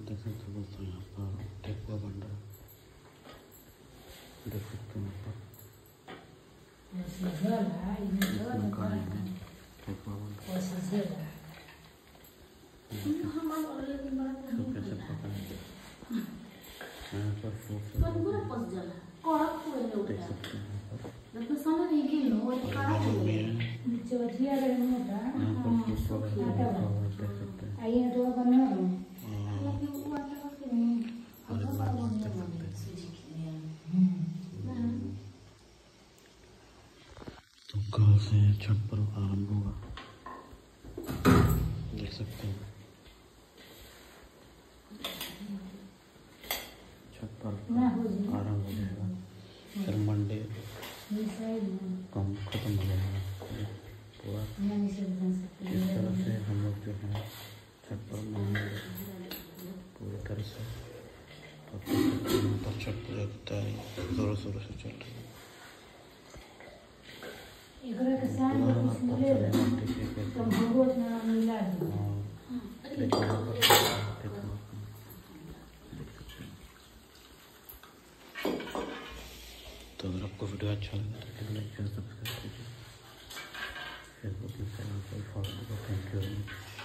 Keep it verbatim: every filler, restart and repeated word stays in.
देख सकते हो दोस्तों, यहाँ पर ठेकुआ बन रहा है, देख सकते हो यहाँ पर ठेकुआ बन रहा है। कैसे पकाएंगे यहाँ पर देख सकते हैं यहाँ पर तो कल से छठ पर्व आरंभ होगा, देख सकते हैं छठ पर्व आरंभ हो जाएगा, फिर मंडे कम खत्म हो जाएगा पूरा। इस तरह से हम लोग जो है छठ पर्व मनाएंगे पूरी तरह से। तो यहाँ पर छठ पूजा की तैयारी जोरों शोरों से चल रही है। तो अगर आपको वीडियो अच्छा लगे तो लाइक शेयर सब्सक्राइब कीजिए, फेसबुक इंस्टाग्राम पर फॉलो कीजिए। Thank you very much.